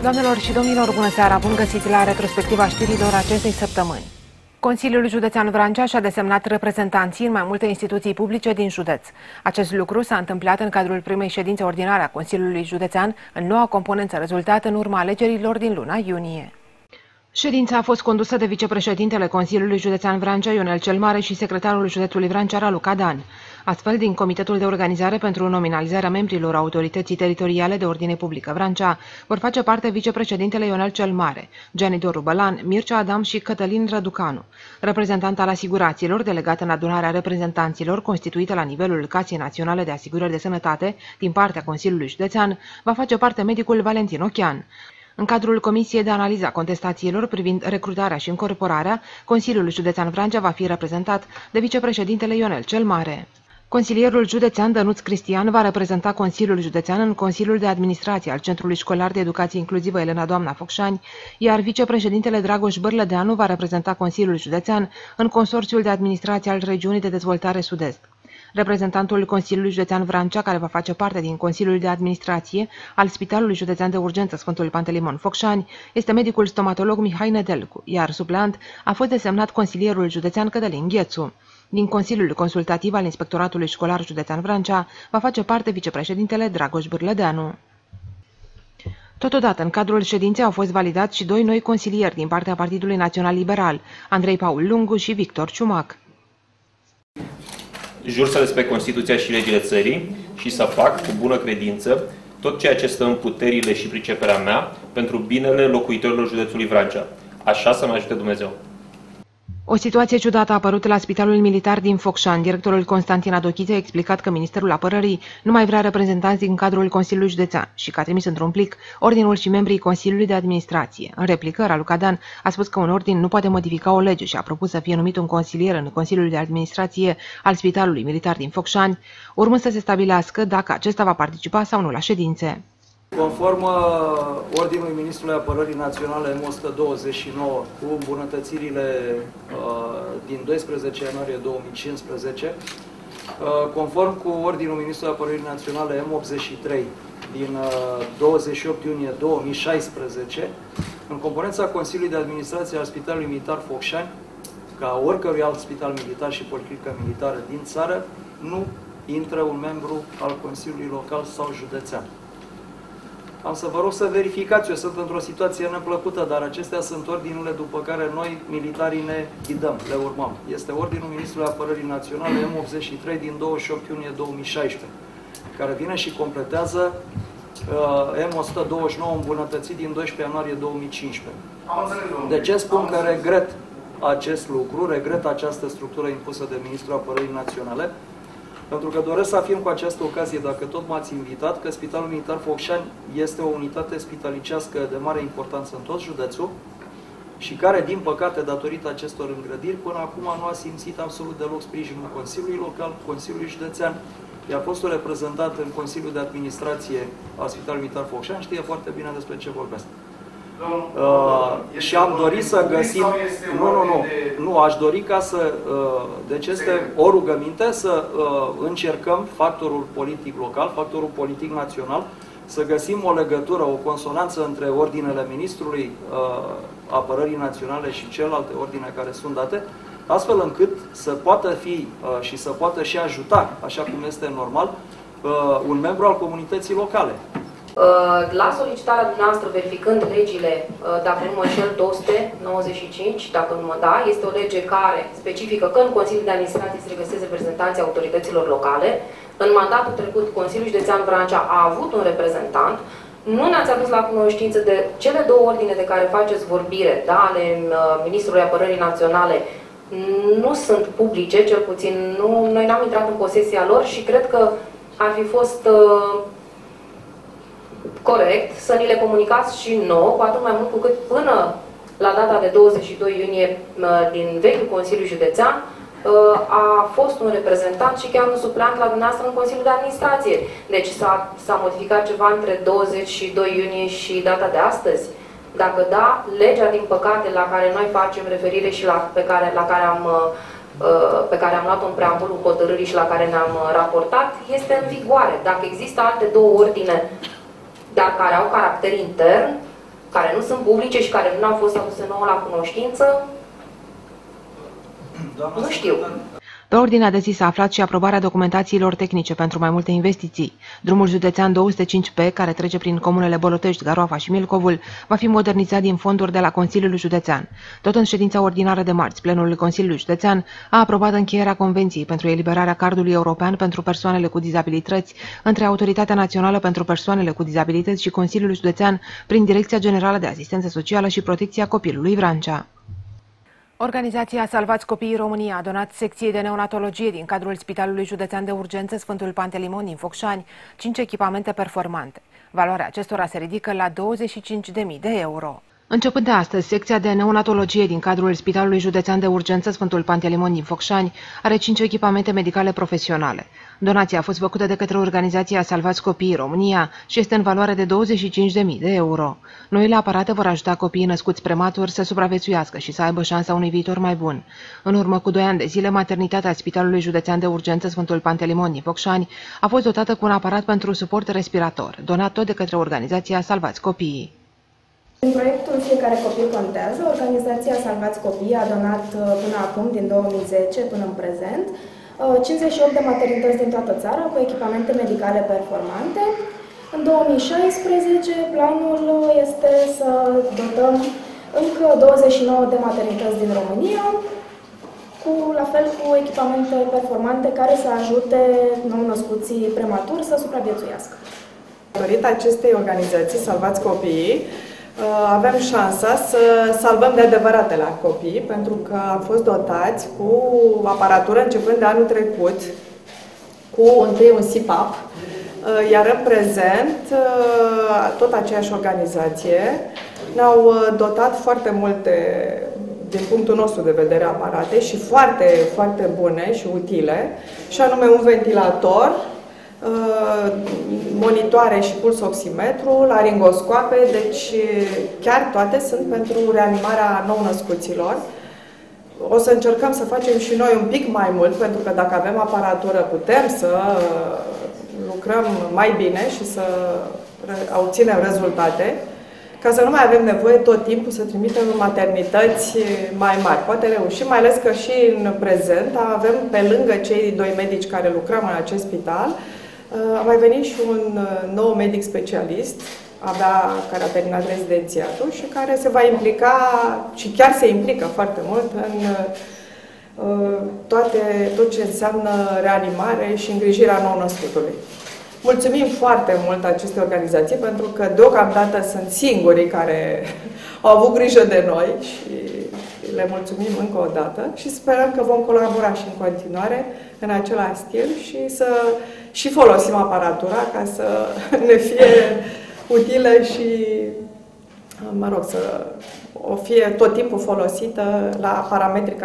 Doamnelor și domnilor, bună seara! Bun găsiți la retrospectiva știrilor acestei săptămâni. Consiliul Județean Vrancea și-a desemnat reprezentanții în mai multe instituții publice din județ. Acest lucru s-a întâmplat în cadrul primei ședințe ordinare a Consiliului Județean în noua componență rezultată în urma alegerilor din luna iunie. Ședința a fost condusă de vicepreședintele Consiliului Județean Vrancea, Ionel cel Mare, și secretarul județului Vrancea, Raluca Dan. Astfel, din Comitetul de Organizare pentru nominalizarea membrilor Autorității Teritoriale de Ordine Publică Vrancea, vor face parte vicepreședintele Ionel cel Mare, Gianni Doru Bălan, Mircea Adam și Cătălin Răducanu. Reprezentant al asigurațiilor, delegat în adunarea reprezentanților constituită la nivelul Casei Naționale de Asigurări de Sănătate, din partea Consiliului Județean, va face parte medicul Valentin Ochian. În cadrul Comisiei de Analiză a Contestațiilor privind recrutarea și incorporarea, Consiliul Județean Vrancea va fi reprezentat de vicepreședintele Ionel cel Mare. Consilierul județean Dănuț Cristian va reprezenta Consiliul Județean în Consiliul de Administrație al Centrului Școlar de Educație Inclusivă Elena Doamna Focșani, iar vicepreședintele Dragoș Bârlădeanu va reprezenta Consiliul Județean în Consorțiul de Administrație al Regiunii de Dezvoltare Sud-Est. Reprezentantul Consiliului Județean Vrancea, care va face parte din Consiliul de Administrație al Spitalului Județean de Urgență Sfântul Pantelimon Focșani, este medicul stomatolog Mihai Nedelcu, iar supleant a fost desemnat consilierul județean Cătălin Ghețu. Din Consiliul Consultativ al Inspectoratului Școlar Județean Vrancea va face parte vicepreședintele Dragoș Bârlădeanu. Totodată, în cadrul ședinței au fost validați și doi noi consilieri din partea Partidului Național Liberal, Andrei Paul Lungu și Victor Ciumac. Jur să respect Constituția și legile țării și să fac cu bună credință tot ceea ce stă în puterile și priceperea mea pentru binele locuitorilor județului Vrancea. Așa să mă ajute Dumnezeu. O situație ciudată a apărut la Spitalul Militar din Focșani. Directorul Constantin Adochițe a explicat că Ministerul Apărării nu mai vrea reprezentanți din cadrul Consiliului Județean și că a trimis într-un plic ordinul și membrii Consiliului de Administrație. În replică, Raluca Dan a spus că un ordin nu poate modifica o lege și a propus să fie numit un consilier în Consiliul de Administrație al Spitalului Militar din Focșani, urmând să se stabilească dacă acesta va participa sau nu la ședințe. Conform Ordinului Ministrului Apărării Naționale M129 cu îmbunătățirile din 12 ianuarie 2015, conform cu Ordinul Ministrului Apărării Naționale M83 din 28 iunie 2016, în componența Consiliului de Administrație al Spitalului Militar Focșani, ca oricărui alt spital militar și policlinică militară din țară, nu intră un membru al Consiliului Local sau Județean. Am să vă rog să verificați, eu sunt într-o situație neplăcută, dar acestea sunt ordinele după care noi, militarii, ne ghidăm, le urmăm. Este Ordinul Ministrului Apărării Naționale M83 din 28 iunie 2016, care vine și completează M129 îmbunătățit din 12 ianuarie 2015. De ce spun că regret acest lucru, regret această structură impusă de Ministrul Apărării Naționale? Pentru că doresc să afirm cu această ocazie, dacă tot m-ați invitat, că Spitalul Militar Focșani este o unitate spitalicească de mare importanță în tot județul și care, din păcate, datorită acestor îngrădiri, până acum nu a simțit absolut deloc sprijinul Consiliului Local, Consiliului Județean, iar fostul reprezentant în Consiliul de Administrație al Spitalului Militar Focșani știe foarte bine despre ce vorbesc. Și am dorit să găsim... Nu, aș dori ca să... Deci este o rugăminte să încercăm factorul politic local, factorul politic național, să găsim o legătură, o consonanță între ordinele Ministrului Apărării Naționale și celelalte ordine care sunt date, astfel încât să poată fi și să poată și ajuta, așa cum este normal, un membru al comunității locale. La solicitarea dumneavoastră, verificând legile, dacă nu mă înșel, 295, dacă nu mă da, este o lege care specifică că în Consiliul de Administrație se regăsesc reprezentanții autorităților locale. În mandatul trecut, Consiliul Județean Vrancea a avut un reprezentant. Nu ne-ați adus la cunoștință de cele două ordine de care faceți vorbire, da, ale Ministrului Apărării Naționale. Nu sunt publice, cel puțin noi n-am intrat în posesia lor și cred că ar fi fost... corect, să ni le comunicați și nouă, cu atât mai mult cu cât până la data de 22 iunie din vechiul Consiliu Județean a fost un reprezentant și chiar un supleant la dumneavoastră în Consiliul de Administrație. Deci s-a modificat ceva între 22 iunie și data de astăzi. Dacă da, legea, din păcate, la care noi facem referire și pe care am luat-o în preambulul hotărârii și la care ne-am raportat, este în vigoare. Dacă există alte două ordine, dar care au caracter intern, care nu sunt publice și care nu au fost aduse nouă la cunoștință, nu știu. Pe ordinea de zi s-a aflat și aprobarea documentațiilor tehnice pentru mai multe investiții. Drumul județean 205P, care trece prin comunele Bolotești, Garoafa și Milcovul, va fi modernizat din fonduri de la Consiliul Județean. Tot în ședința ordinară de marți, plenul Consiliului Județean a aprobat încheierea Convenției pentru eliberarea cardului european pentru persoanele cu dizabilități între Autoritatea Națională pentru Persoanele cu Dizabilități și Consiliul Județean prin Direcția Generală de Asistență Socială și Protecția Copilului Vrancea. Organizația Salvați Copiii România a donat secției de neonatologie din cadrul Spitalului Județean de Urgență Sfântul Pantelimon din Focșani 5 echipamente performante. Valoarea acestora se ridică la 25.000 de euro. Începând de astăzi, secția de neonatologie din cadrul Spitalului Județean de Urgență Sfântul Pantelimon din Focșani are 5 echipamente medicale profesionale. Donația a fost făcută de către organizația Salvați Copiii România și este în valoare de 25.000 de euro. Noile aparate vor ajuta copiii născuți prematur să supraviețuiască și să aibă șansa unui viitor mai bun. În urmă cu 2 ani de zile, maternitatea Spitalului Județean de Urgență Sfântul Pantelimon din Focșani a fost dotată cu un aparat pentru suport respirator, donat tot de către organizația Salvați Copiii. În proiectul Fiecare copil contează, organizația Salvați Copiii a donat până acum, din 2010 până în prezent, 58 de maternități din toată țara cu echipamente medicale performante. În 2016, planul este să dotăm încă 29 de maternități din România, la fel cu echipamente performante care să ajute nou-născuții prematuri să supraviețuiască. Datorită acestei organizații, Salvați Copiii, avem șansa să salvăm de adevăratele copii, pentru că am fost dotați cu aparatură începând de anul trecut, cu întâi un CPAP, iar în prezent tot aceeași organizație ne-au dotat foarte multe, din punctul nostru de vedere, aparate și foarte, foarte bune și utile, și anume un ventilator, monitoare și pulsoximetru, laringoscoape, deci chiar toate sunt pentru reanimarea nou-născuților. O să încercăm să facem și noi un pic mai mult, pentru că dacă avem aparatură putem să lucrăm mai bine și să obținem rezultate, ca să nu mai avem nevoie tot timpul să trimitem maternități mai mari. Poate reușim, mai ales că și în prezent avem, pe lângă cei 2 medici care lucrăm în acest spital, a mai venit și un nou medic specialist, care a terminat rezidențiatul și care se va implica, și chiar se implică foarte mult în tot ce înseamnă reanimare și îngrijirea nou-născutului. Mulțumim foarte mult acestei organizații, pentru că deocamdată sunt singurii care au avut grijă de noi și le mulțumim încă o dată și sperăm că vom colabora și în continuare în același stil și să și folosim aparatura ca să ne fie utilă și, mă rog, să o fie tot timpul folosită la parametrii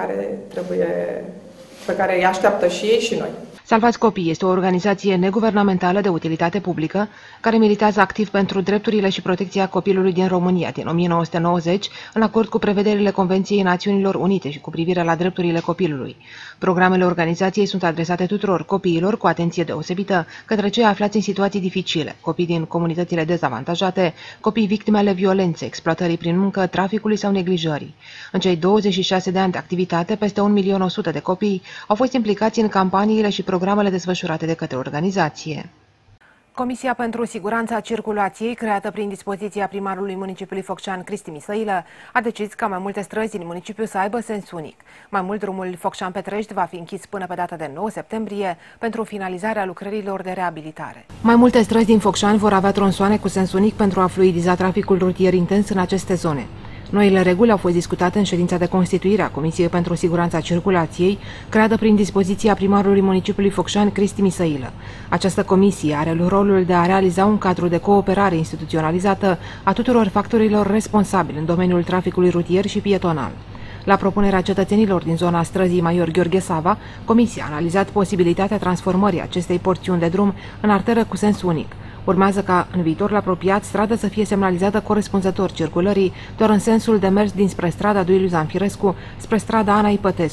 pe care îi așteaptă și ei și noi. Salvați Copiii este o organizație neguvernamentală de utilitate publică care militează activ pentru drepturile și protecția copilului din România din 1990, în acord cu prevederile Convenției Națiunilor Unite și cu privire la drepturile copilului. Programele organizației sunt adresate tuturor copiilor cu atenție deosebită către cei aflați în situații dificile, copii din comunitățile dezavantajate, copii victime ale violenței, exploatării prin muncă, traficului sau neglijării. În cei 26 de ani de activitate, peste 1.100.000 de copii au fost implicați în campaniile și programele desfășurate de către organizație. Comisia pentru Siguranța Circulației, creată prin dispoziția primarului municipiului Focșani, Cristi Misăilă, a decis ca mai multe străzi din municipiu să aibă sens unic. Mai mult, drumul Focșani-Petrești va fi închis până pe data de 9 septembrie pentru finalizarea lucrărilor de reabilitare. Mai multe străzi din Focșani vor avea tronsoane cu sens unic pentru a fluidiza traficul rutier intens în aceste zone. Noile reguli au fost discutate în ședința de constituire a Comisiei pentru Siguranța Circulației, creată prin dispoziția primarului municipiului Focșani, Cristi Misăilă. Această comisie are rolul de a realiza un cadru de cooperare instituționalizată a tuturor factorilor responsabili în domeniul traficului rutier și pietonal. La propunerea cetățenilor din zona străzii Maior Gheorghe Sava, Comisia a analizat posibilitatea transformării acestei porțiuni de drum în arteră cu sens unic. Urmează ca, în viitorul apropiat, strada să fie semnalizată corespunzător circulării doar în sensul de mers dinspre strada Duiliu Zanfirescu spre strada Ana Ipătescu.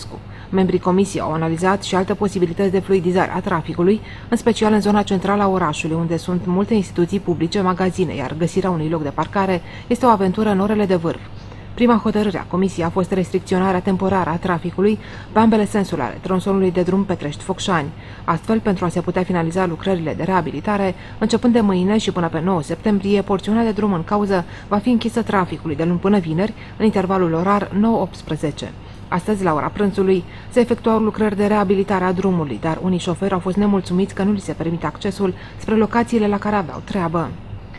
Membrii comisiei au analizat și alte posibilități de fluidizare a traficului, în special în zona centrală a orașului, unde sunt multe instituții publice, magazine, iar găsirea unui loc de parcare este o aventură în orele de vârf. Prima hotărâre a comisiei a fost restricționarea temporară a traficului pe ambele sensuri ale tronsonului de drum Petrești-Focșani. Astfel, pentru a se putea finaliza lucrările de reabilitare, începând de mâine și până pe 9 septembrie, porțiunea de drum în cauză va fi închisă traficului de luni până vineri, în intervalul orar 9-18. Astăzi, la ora prânzului, se efectuau lucrări de reabilitare a drumului, dar unii șoferi au fost nemulțumiți că nu li se permite accesul spre locațiile la care aveau treabă.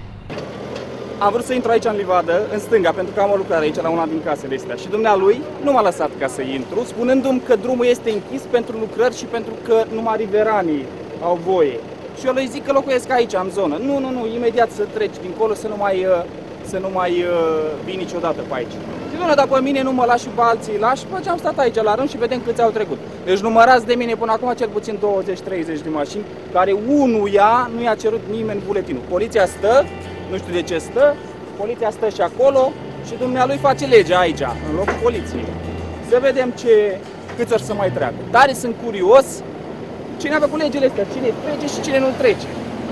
Am vrut să intru aici în livadă, în stânga, pentru că am o lucrare aici la una din casele astea. Și dumnealui nu m-a lăsat ca să intru, spunându-mi că drumul este închis pentru lucrări și pentru că numai riveranii au voie. Și eu le zic că locuiesc aici, în zonă. Nu, imediat să treci dincolo, să nu mai vii niciodată pe aici. Și doamne, dar pe mine nu mă lași și pe alții lași, și am stat aici la rând și vedem câți au trecut. Deci numărați de mine până acum cel puțin 20-30 de mașini, care unuia nu i-a cerut nimeni buletinul. Poliția stă, nu știu de ce stă, poliția stă și acolo și dumnealui face legea aici, în locul poliției. Să vedem câți ori să mai treacă. Tare sunt curios cine a făcut legile astea, cine trece și cine nu trece.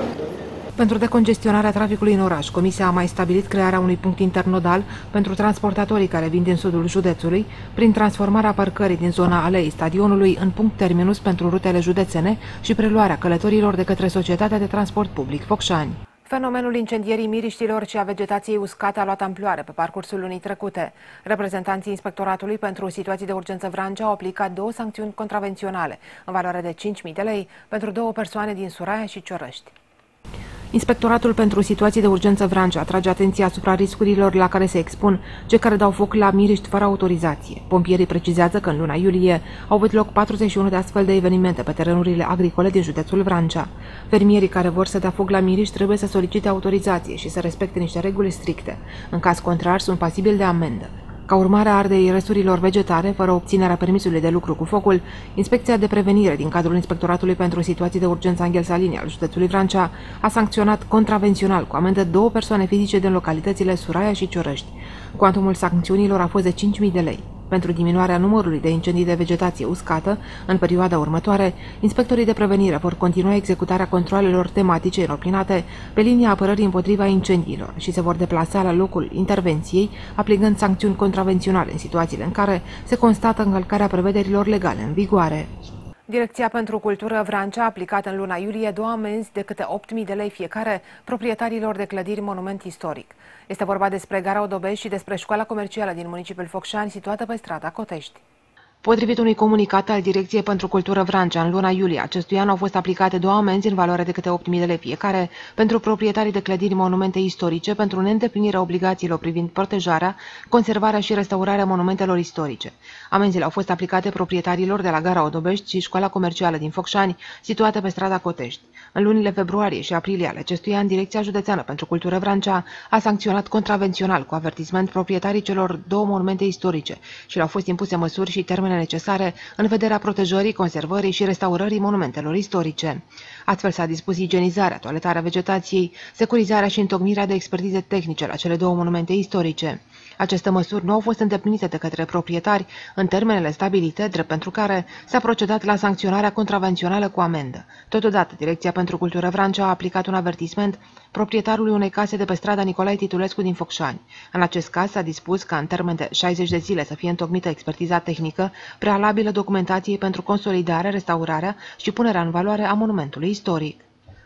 Pentru decongestionarea traficului în oraș, Comisia a mai stabilit crearea unui punct internodal pentru transportatorii care vin din sudul județului, prin transformarea parcării din zona aleei stadionului în punct terminus pentru rutele județene și preluarea călătorilor de către Societatea de Transport Public Focșani. Fenomenul incendierii miriștilor și a vegetației uscate a luat amploare pe parcursul lunii trecute. Reprezentanții Inspectoratului pentru Situații de Urgență Vrancea au aplicat 2 sancțiuni contravenționale, în valoare de 5.000 de lei, pentru 2 persoane din Suraia și Ciorăști. Inspectoratul pentru Situații de Urgență Vrancea atrage atenția asupra riscurilor la care se expun cei care dau foc la miriști fără autorizație. Pompierii precizează că în luna iulie au avut loc 41 de astfel de evenimente pe terenurile agricole din județul Vrancea. Fermierii care vor să dea foc la miriști trebuie să solicite autorizație și să respecte niște reguli stricte. În caz contrar, sunt pasibili de amendă. Ca urmare a arderii resturilor vegetare, fără obținerea permisului de lucru cu focul, Inspecția de Prevenire din cadrul Inspectoratului pentru Situații de Urgență Anghel Salini al județului Vrancea a sancționat contravențional cu amendă 2 persoane fizice din localitățile Suraia și Ciorăști. Cuantumul sancțiunilor a fost de 5.000 de lei. Pentru diminuarea numărului de incendii de vegetație uscată, în perioada următoare, inspectorii de prevenire vor continua executarea controalelor tematice înopinate pe linia apărării împotriva incendiilor și se vor deplasa la locul intervenției, aplicând sancțiuni contravenționale în situațiile în care se constată încălcarea prevederilor legale în vigoare. Direcția pentru Cultură Vrancea a aplicat în luna iulie 2 amenzi de câte 8.000 de lei fiecare proprietarilor de clădiri monument istoric. Este vorba despre Gara Odobești și despre școala comercială din municipiul Focșani, situată pe strada Cotești. Potrivit unui comunicat al Direcției pentru Cultură Vrancea, în luna iulie acestui an au fost aplicate 2 amenzi în valoare de câte 8.000 de lei fiecare pentru proprietarii de clădiri monumente istorice pentru neîndeplinirea obligațiilor privind protejarea, conservarea și restaurarea monumentelor istorice. Amenzile au fost aplicate proprietarilor de la Gara Odobești și școala comercială din Focșani, situată pe strada Cotești. În lunile februarie și aprilie ale acestui an, Direcția Județeană pentru Cultură Vrancea a sancționat contravențional cu avertisment proprietarii celor 2 monumente istorice și le-au fost impuse măsuri și termene necesare în vederea protejării, conservării și restaurării monumentelor istorice. Astfel s-a dispus igienizarea, toaletarea vegetației, securizarea și întocmirea de expertize tehnice la cele 2 monumente istorice. Aceste măsuri nu au fost îndeplinite de către proprietari în termenele stabilite, drept pentru care s-a procedat la sancționarea contravențională cu amendă. Totodată, Direcția pentru Cultură Vrancea a aplicat un avertisment proprietarului unei case de pe strada Nicolae Titulescu din Focșani. În acest caz s-a dispus ca în termen de 60 de zile să fie întocmită expertiza tehnică prealabilă documentației pentru consolidarea, restaurarea și punerea în valoare a monumentului istoric.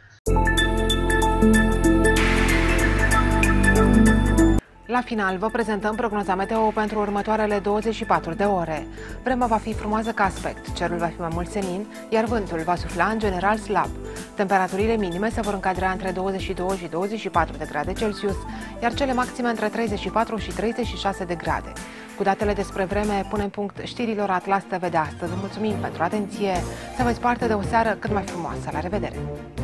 La final, vă prezentăm prognoza meteo pentru următoarele 24 de ore. Vremea va fi frumoasă ca aspect, cerul va fi mai mult senin, iar vântul va sufla în general slab. Temperaturile minime se vor încadra între 22 și 24 de grade Celsius, iar cele maxime între 34 și 36 de grade. Cu datele despre vreme punem punct știrilor Atlas TV de astăzi. Vă mulțumim pentru atenție, să aveți parte de o seară cât mai frumoasă. La revedere!